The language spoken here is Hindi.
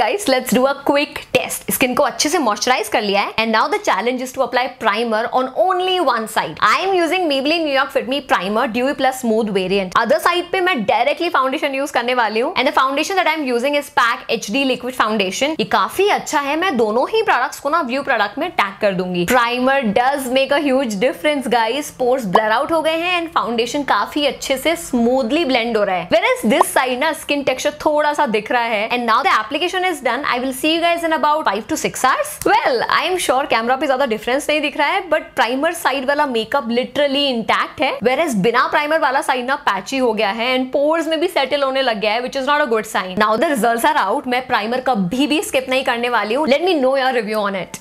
Guys, let's do a quick test. Skin को अच्छे से मॉइस्चराइज कर लिया है and now the challenge is to apply primer on only one side. I am using Maybelline New York fit me primer dewy plus smooth variant. Other side पे मैं डायरेक्टली फाउंडेशन यूज करने वाली हूँ and the foundation that I am using is pack HD liquid foundation. ये काफी अच्छा है। मैं दोनों ही प्रोडक्ट्स को ना व्यू प्रोडक्ट में टैग कर दूंगी। Primer does make a huge difference guys. Pores blur out हो गए हैं एंड फाउंडेशन काफी अच्छे से स्मूथली ब्लेंड हो रहा है। Whereas this side ना स्किन टेक्सचर थोड़ा सा दिख रहा है and now the application is done. I will see you guys in about 5 to 6 hours। Well, I am sure camera पे ज्यादा डिफरेंस नहीं दिख रहा है, बट प्राइमर साइड वाला मेकअप लिटरली इंटैक्ट है, whereas बिना प्राइमर वाला साइड ना पैची हो गया है एंड पोर्स में भी सेटल होने लग गया है, which is not a good sign। Now the results are out। मैं प्राइमर कभी भी स्किप नहीं करने वाली हूँ। Let me know your review on it.